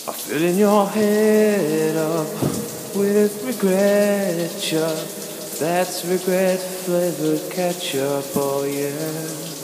Filling your head up with regret, yeah. That's regret flavored ketchup, oh yeah.